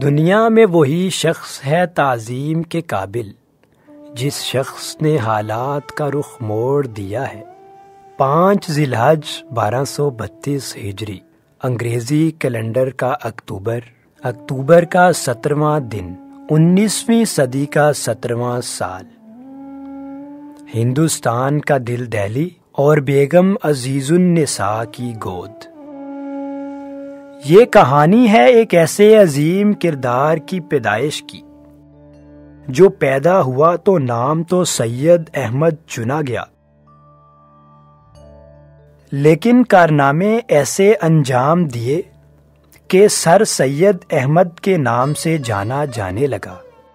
دنیا میں وہی شخص ہے تعظیم کے قابل جس شخص نے حالات کا رخ موڑ دیا ہے۔ 5 ذی الحج 1232 ہجری، انگریزی کیلنڈر کا اکتوبر کا 17واں دن، 19ویں صدی کا 17واں سال۔ ہندوستان کا دل دہلی اور بیگم عزیز النساء کی گود۔ یہ کہانی ہے ایک ایسے عظیم کردار کی پیدائش کی جو پیدا ہوا تو نام تو سید احمد چنا گیا، لیکن کارنامے ایسے انجام دیے کہ سر سید احمد کے نام سے جانا جانے لگا۔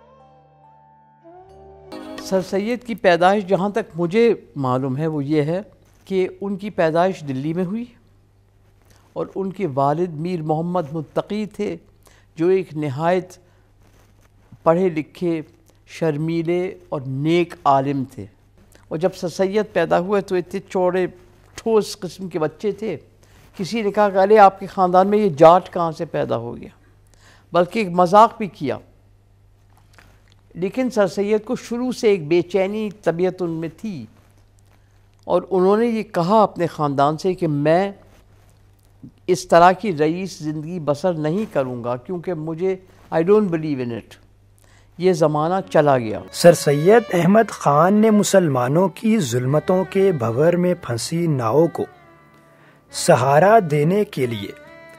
سر سید کی پیدائش جہاں تک مجھے معلوم ہے وہ یہ ہے کہ ان کی پیدائش دلی میں ہوئی، اور ان کے والد میر محمد متقی تھے جو ایک نہایت پڑھے لکھے، شرمیلے اور نیک عالم تھے۔ اور جب سر سید پیدا ہوئے تو اتنے چوڑے ٹھوس قسم کے بچے تھے، کسی نے کہا کہ ارے آپ کے خاندان میں یہ جاٹ کہاں سے پیدا ہو گیا، بلکہ ایک مذاق بھی کیا۔ لیکن سر سید کو شروع سے ایک بے چینی طبیعت ان میں تھی، اور انہوں نے یہ کہا اپنے خاندان سے کہ میں اس طرح کی رئیس زندگی بسر نہیں کروں گا، کیونکہ مجھے I don't believe in it، یہ زمانہ چلا گیا۔ سر سید احمد خان نے مسلمانوں کی ظلمتوں کے بھور میں پھنسی ناؤ کو سہارا دینے کے لیے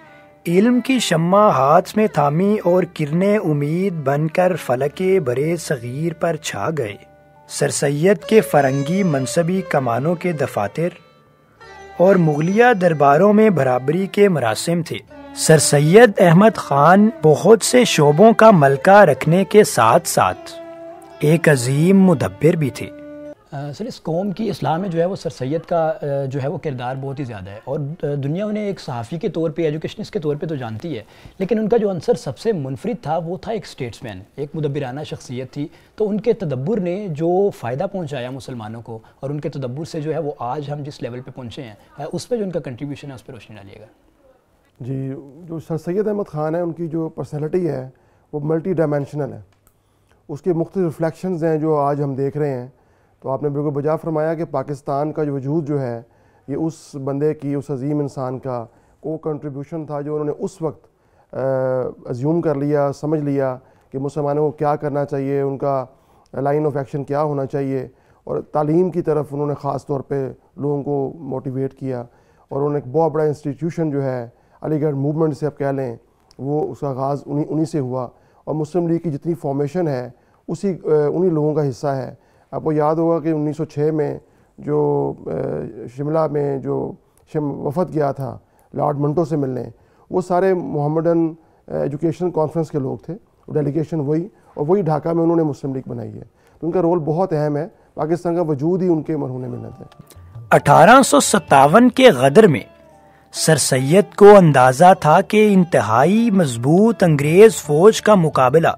علم کی شمع ہاتھ میں تھامی اور کرنیں امید بن کر فلک برے صغیر پر چھا گئے۔ سر سید کے فرنگی منصبی کمانوں کے دفاتر اور مغلیہ درباروں میں برابری کے مراسم تھے۔ سر سید احمد خان بہت سے شعبوں کا ملکہ رکھنے کے ساتھ ساتھ ایک عظیم مدبر بھی تھے۔ سر اس قوم کی اصلاح میں جو ہے وہ سر سید کا جو ہے وہ کردار بہت ہی زیادہ ہے، اور دنیا انہیں ایک صحافی کے طور پہ، ایجوکیشنسٹ کے طور پہ تو جانتی ہے، لیکن ان کا جو عنصر سب سے منفرد تھا وہ تھا ایک اسٹیٹسمین، ایک مدبرانہ شخصیت تھی۔ تو ان کے تدبر نے جو فائدہ پہنچایا مسلمانوں کو، اور ان کے تدبر سے جو ہے وہ آج ہم جس لیول پہ پہنچے ہیں، اس پہ جو ان کا کنٹریبیوشن ہے اس پہ روشنی ڈالیے گا۔ جی، جو سر سید احمد خان ہے، ان کی جو پرسنالٹی ہے وہ ملٹی ڈائمینشنل ہے، اس کے مختلف ریفلیکشنز ہیں جو آج ہم دیکھ رہے ہیں۔ تو آپ نے بالکل بجا فرمایا کہ پاکستان کا جو وجود جو ہے یہ اس بندے کی، اس عظیم انسان کا کو کنٹریبیوشن تھا جو انہوں نے اس وقت ازیوم کر لیا، سمجھ لیا کہ مسلمانوں کو کیا کرنا چاہیے، ان کا لائن آف ایکشن کیا ہونا چاہیے، اور تعلیم کی طرف انہوں نے خاص طور پہ لوگوں کو موٹیویٹ کیا، اور انہوں نے ایک بہت بڑا انسٹیٹیوشن جو ہے علی گڑھ موومنٹ سے آپ کہہ لیں، وہ اس کا آغاز انہی سے ہوا، اور مسلم لیگ کی جتنی فارمیشن ہے انہی لوگوں کا حصہ ہے۔ آپ کو یاد ہوگا کہ 1906 میں جو شملہ میں جو وفد گیا تھا لارڈ منٹو سے ملنے، وہ سارے محمدن ایجوکیشن کانفرنس کے لوگ تھے، ڈیلیگیشن وہی، اور وہی ڈھاکہ میں انہوں نے مسلم لیگ بنائی ہے۔ تو ان کا رول بہت اہم ہے، پاکستان کا وجود ہی ان کے مرہون منت ہے۔ 1857 کے غدر میں سر سید کو اندازہ تھا کہ انتہائی مضبوط انگریز فوج کا مقابلہ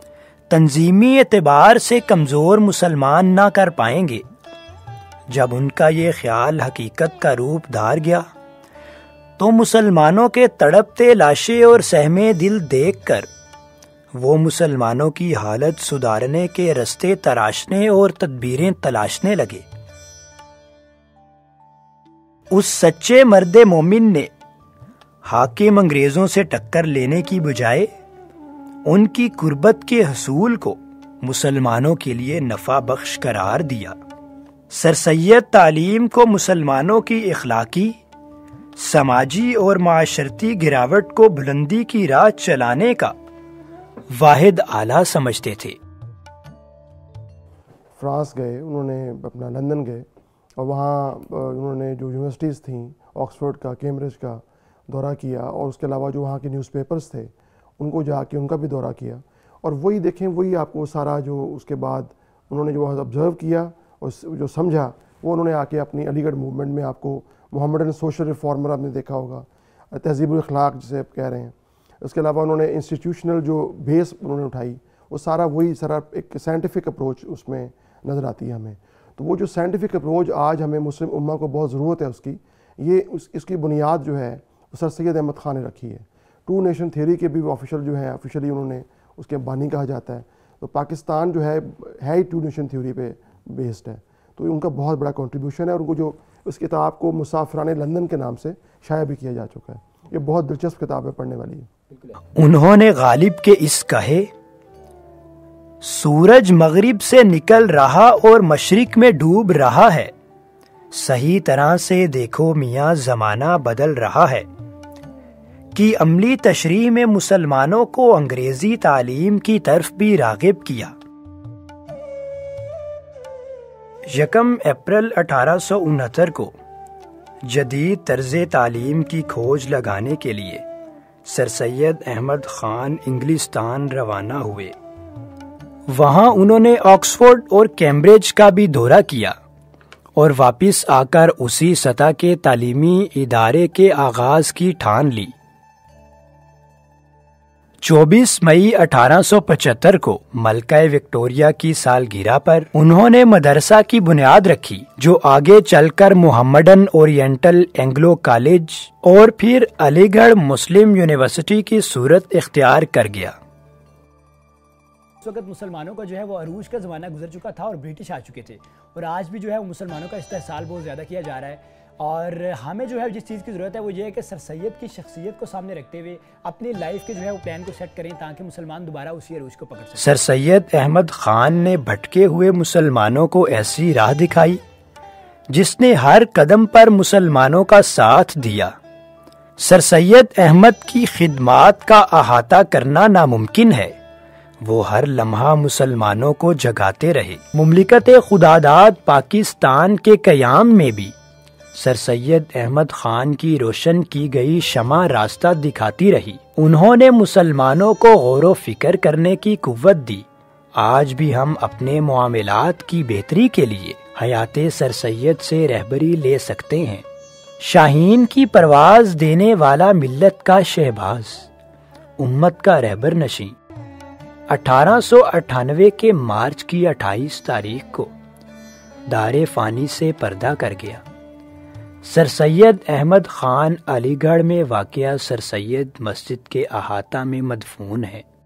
تنظیمی اعتبار سے کمزور مسلمان نہ کر پائیں گے۔ جب ان کا یہ خیال حقیقت کا روپ دھار گیا تو مسلمانوں کے تڑپتے لاشیں اور سہمے دل دیکھ کر وہ مسلمانوں کی حالت سدھارنے کے رستے تراشنے اور تدبیریں تلاشنے لگے۔ اس سچے مرد مومن نے حاکم انگریزوں سے ٹکر لینے کی بجائے ان کی قربت کے حصول کو مسلمانوں کے لیے نفع بخش قرار دیا۔ سر سید تعلیم کو مسلمانوں کی اخلاقی، سماجی اور معاشرتی گراوٹ کو بلندی کی راہ چلانے کا واحد آلہ سمجھتے تھے۔ فرانس گئے، انہوں نے اپنا لندن گئے، اور وہاں انہوں نے جو یونیورسٹیز تھیں، آکسفورڈ کا، کیمبرج کا دورہ کیا، اور اس کے علاوہ جو وہاں کے نیوز پیپرز تھے ان کو جا کے ان کا بھی دورہ کیا، اور وہی دیکھیں، وہی آپ کو سارا جو اس کے بعد انہوں نے جو آبزرو کیا اور جو سمجھا، وہ انہوں نے آ کے اپنی علی گڑھ موومنٹ میں، آپ کو محمدن سوشل ریفارمر آپ نے دیکھا ہوگا، تہذیب الاخلاق جسے آپ کہہ رہے ہیں۔ اس کے علاوہ انہوں نے انسٹیٹیوشنل جو بیس انہوں نے اٹھائی، وہ سارا وہی سارا ایک سائنٹیفک اپروچ اس میں نظر آتی ہے ہمیں۔ تو وہ جو سائنٹیفک اپروچ آج ہمیں مسلم امہ کو بہت ضرورت ہے اس کی، یہ اس کی بنیاد جو ہے وہ سر سید احمد خان نے رکھی ہے۔ ٹو نیشن تھیوری کے بھی آفیشیل جو ہیں آفیشلی انہوں نے اس کے بانی کہا جاتا ہے. تو پاکستان جو ہے ہی ٹو نیشن تھیوری پہ بیسڈ ہے. تو ان کا بہت بڑا کنٹریبیوشن ہے اور ان کو جو اس کتاب کو مسافران لندن کے نام سے شائع بھی کیا جا چکا ہے. یہ بہت دلچسپ کتاب ہے پڑھنے والی. انہوں نے غالب کے اس کہے سورج مغرب سے نکل رہا اور مشرق میں ڈوب رہا ہے, صحیح طرح سے دیکھو میاں زمانہ بدل رہا ہے, کی عملی تشریح میں مسلمانوں کو انگریزی تعلیم کی طرف بھی راغب کیا. 1 اپریل 1869 کو جدید طرز تعلیم کی کھوج لگانے کے لیے سر سید احمد خان انگلستان روانہ ہوئے. وہاں انہوں نے آکسفورڈ اور کیمبرج کا بھی دورہ کیا اور واپس آ کر اسی سطح کے تعلیمی ادارے کے آغاز کی ٹھان لی. 24 مئی 1875 کو ملکہ وکٹوریہ کی سالگرہ پر انہوں نے مدرسہ کی بنیاد رکھی جو آگے چل کر محمڈن اورینٹل اینگلو کالج اور پھر علی گڑھ مسلم یونیورسٹی کی صورت اختیار کر گیا. اس وقت مسلمانوں کا جو ہے وہ عروج کا زمانہ گزر چکا تھا اور برٹش آ چکے تھے, اور آج بھی جو ہے وہ مسلمانوں کا استحصال بہت زیادہ کیا جا رہا ہے. اور ہمیں جو ہے جس چیز کی ضرورت ہے وہ یہ ہے کہ سر سید کی شخصیت کو سامنے رکھتے ہوئے اپنی لائف کے جو ہے وہ پلان کو سیٹ کریں تاکہ مسلمان دوبارہ اسی عروج کو پکڑ سکیں. سر سید احمد خان نے بھٹکے ہوئے مسلمانوں کو ایسی راہ دکھائی جس نے ہر قدم پر مسلمانوں کا ساتھ دیا. سر سید احمد کی خدمات کا احاطہ کرنا ناممکن ہے. وہ ہر لمحہ مسلمانوں کو جگاتے رہے. مملکت خداداد پاکستان کے قیام میں بھی سر سید احمد خان کی روشن کی گئی شمع راستہ دکھاتی رہی. انہوں نے مسلمانوں کو غور و فکر کرنے کی قوت دی. آج بھی ہم اپنے معاملات کی بہتری کے لیے حیات سر سید سے رہبری لے سکتے ہیں. شاہین کی پرواز دینے والا ملت کا شہباز, امت کا رہبر نشیں. 1898 کے مارچ کی 28 تاریخ کو دار فانی سے پردہ کر گیا. سر سید احمد خان علی گڑھ میں واقع سر سید مسجد کے احاطہ میں مدفون ہے.